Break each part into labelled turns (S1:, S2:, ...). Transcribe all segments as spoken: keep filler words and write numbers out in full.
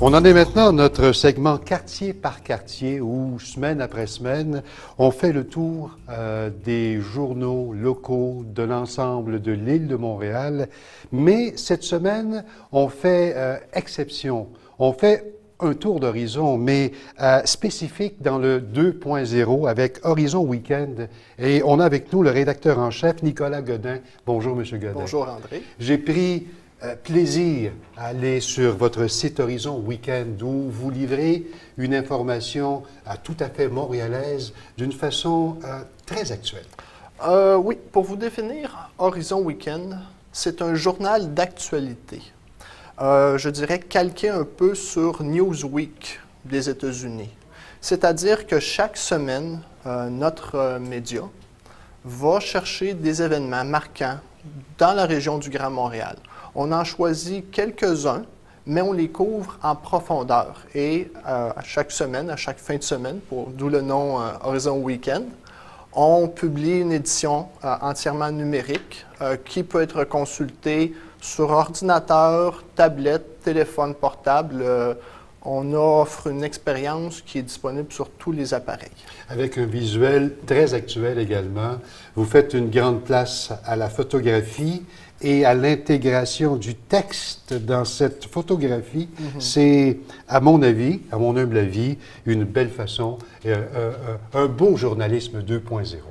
S1: On en est maintenant à notre segment quartier par quartier où, semaine après semaine, on fait le tour euh, des journaux locaux de l'ensemble de l'île de Montréal. Mais cette semaine, on fait euh, exception. On fait un tour d'horizon, mais euh, spécifique dans le deux point zéro avec Horizon Week-end. Et on a avec nous le rédacteur en chef, Nicolas Godin. Bonjour, M. Godin.
S2: Bonjour, André.
S1: J'ai pris euh, plaisir à aller sur votre site Horizon Week-end où vous livrez une information euh, tout à fait montréalaise d'une façon euh, très actuelle.
S2: Euh, oui, pour vous définir, Horizon Week-end, c'est un journal d'actualité. Euh, je dirais calqué un peu sur Newsweek des États-Unis. C'est-à-dire que chaque semaine, euh, notre euh, média va chercher des événements marquants dans la région du Grand Montréal. On en choisit quelques-uns, mais on les couvre en profondeur. Et euh, à chaque semaine, à chaque fin de semaine, pour d'où le nom euh, Horizon Week-end, on publie une édition euh, entièrement numérique euh, qui peut être consultée sur ordinateur, tablette, téléphone portable. Euh, on offre une expérience qui est disponible sur tous les appareils.
S1: Avec un visuel très actuel également. Vous faites une grande place à la photographie et à l'intégration du texte dans cette photographie. Mm-hmm. C'est, à mon avis, à mon humble avis, une belle façon, euh, euh, un beau journalisme deux point zéro.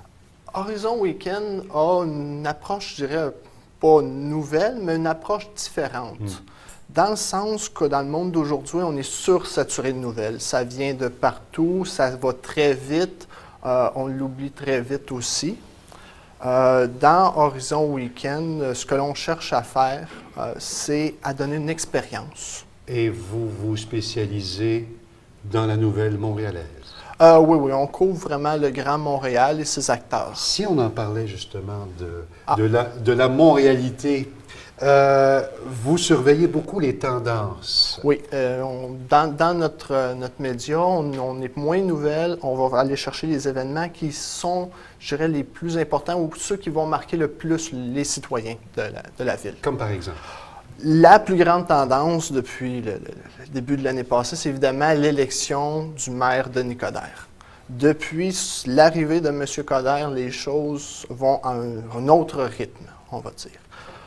S2: Horizon Week-end a une approche, je dirais, pas nouvelle, mais une approche différente. Mm. Dans le sens que dans le monde d'aujourd'hui, on est sursaturé de nouvelles. Ça vient de partout, ça va très vite, euh, on l'oublie très vite aussi. Euh, dans Horizon Week-end, ce que l'on cherche à faire, euh, c'est à donner une expérience.
S1: Et vous vous spécialisez dans la nouvelle montréalaise?
S2: Euh, oui, oui, on couvre vraiment le Grand Montréal et ses acteurs.
S1: Si on en parlait justement de, ah. de, la, de la montréalité, euh, vous surveillez beaucoup les tendances.
S2: Oui, euh, on, dans, dans notre, euh, notre média, on, on est moins nouvelles, on va aller chercher les événements qui sont, je dirais, les plus importants ou ceux qui vont marquer le plus les citoyens de la, de la ville.
S1: Comme par exemple?
S2: La plus grande tendance depuis le, le, le début de l'année passée, c'est évidemment l'élection du maire Denis Coderre. Depuis l'arrivée de M. Coderre, les choses vont à un, un autre rythme, on va dire.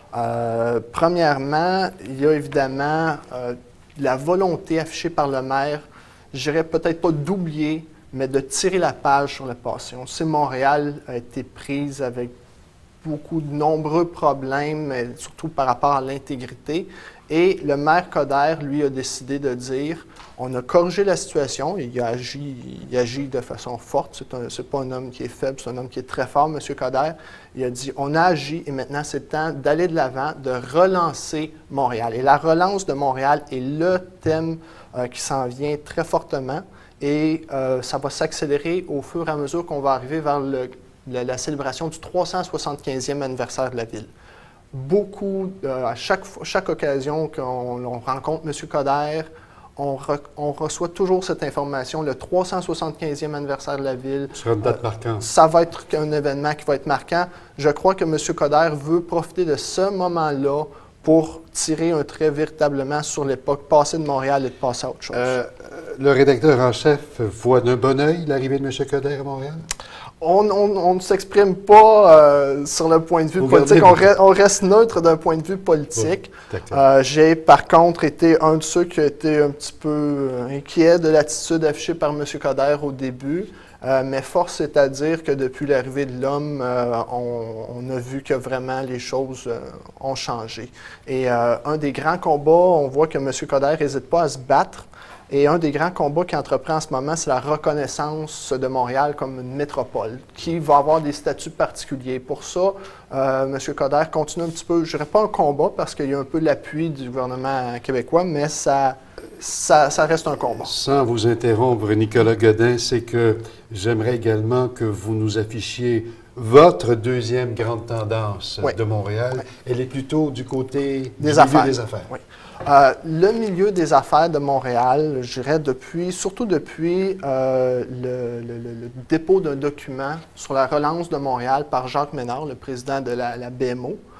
S2: Euh, premièrement, il y a évidemment euh, la volonté affichée par le maire, je dirais peut-être pas d'oublier, mais de tirer la page sur le passé. On sait que Montréal a été prise avec beaucoup de nombreux problèmes, surtout par rapport à l'intégrité. Et le maire Coderre, lui, a décidé de dire, on a corrigé la situation, il a agi, il agit de façon forte, c'est pas un homme qui est faible, c'est un homme qui est très fort, M. Coderre. Il a dit, on a agi et maintenant c'est le temps d'aller de l'avant, de relancer Montréal. Et la relance de Montréal est le thème euh, qui s'en vient très fortement et euh, ça va s'accélérer au fur et à mesure qu'on va arriver vers le La, la célébration du trois cent soixante-quinzième anniversaire de la ville. Beaucoup, euh, à chaque, chaque occasion qu'on on rencontre M. Coderre, on, re, on reçoit toujours cette information, le trois cent soixante-quinzième anniversaire de la ville.
S1: Ce sera une date euh, marquante.
S2: Ça va être un événement qui va être marquant. Je crois que M. Coderre veut profiter de ce moment-là pour tirer un trait véritablement sur l'époque passée de Montréal et de passer à autre chose. Euh,
S1: le rédacteur en chef voit d'un bon œil l'arrivée de M. Coderre à Montréal?
S2: On, on, on ne s'exprime pas euh, sur le point de vue politique, on, re, on reste neutre d'un point de vue politique. Oui, euh, j'ai par contre été un de ceux qui a été un petit peu inquiet de l'attitude affichée par M. Coderre au début, euh, mais force est à dire que depuis l'arrivée de l'homme, euh, on, on a vu que vraiment les choses euh, ont changé. Et euh, un des grands combats, on voit que M. Coderre n'hésite pas à se battre. Et un des grands combats qu'il entreprend en ce moment, c'est la reconnaissance de Montréal comme une métropole qui va avoir des statuts particuliers. Pour ça, euh, M. Coderre continue un petit peu, je ne dirais pas un combat parce qu'il y a un peu l'appui du gouvernement québécois, mais ça, ça, ça reste un combat.
S1: Sans vous interrompre, Nicolas Godin, c'est que j'aimerais également que vous nous affichiez votre deuxième grande tendance oui. de Montréal. Oui. Elle est plutôt du côté
S2: des
S1: du
S2: affaires.
S1: milieu des affaires.
S2: Oui. Euh, le milieu des affaires de Montréal, je dirais depuis, surtout depuis euh, le, le, le dépôt d'un document sur la relance de Montréal par Jacques Ménard, le président de la, la B M O,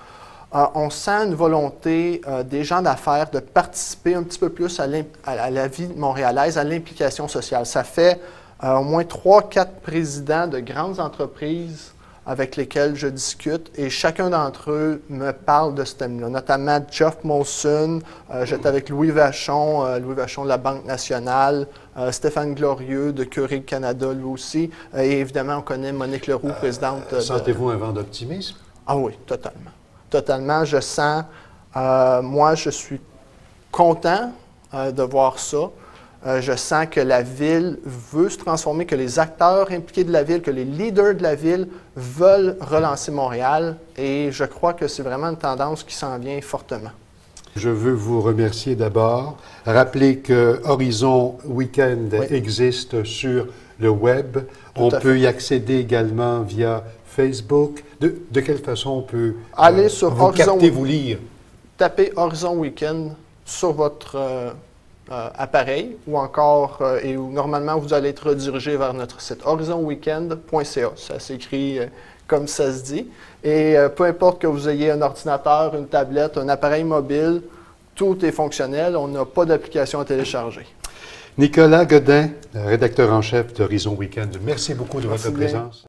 S2: Euh, on sent une volonté euh, des gens d'affaires de participer un petit peu plus à, à, à la vie montréalaise, à l'implication sociale. Ça fait euh, au moins trois, quatre présidents de grandes entreprises avec lesquels je discute et chacun d'entre eux me parle de ce thème-là, notamment Geoff Molson, euh, j'étais avec Louis Vachon, euh, Louis Vachon de la Banque nationale, euh, Stéphane Glorieux de Keurig Canada lui aussi, euh, et évidemment on connaît Monique Leroux, présidente
S1: euh,
S2: de...
S1: Sentez-vous un vent d'optimisme?
S2: Ah oui, totalement. Totalement, je sens, euh, moi je suis content euh, de voir ça. Euh, je sens que la ville veut se transformer, que les acteurs impliqués de la ville, que les leaders de la ville veulent relancer Montréal et je crois que c'est vraiment une tendance qui s'en vient fortement.
S1: Je veux vous remercier d'abord. Rappeler que Horizon Weekend
S2: oui.
S1: existe sur le web.
S2: Tout
S1: on
S2: à
S1: peut
S2: fait.
S1: y accéder également via Facebook. De, de quelle façon on peut
S2: Aller
S1: euh,
S2: sur
S1: vous
S2: Horizon,
S1: capter, vous lire?
S2: Tapez Horizon Weekend sur votre euh, euh, appareil ou encore, euh, et où normalement vous allez être redirigé vers notre site horizon weekend point c a. Ça s'écrit euh, comme ça se dit. Et euh, peu importe que vous ayez un ordinateur, une tablette, un appareil mobile, tout est fonctionnel. On n'a pas d'application à télécharger.
S1: Nicolas Godin, rédacteur en chef d'Horizon Weekend, merci beaucoup de
S2: Merci
S1: votre
S2: bien.
S1: présence.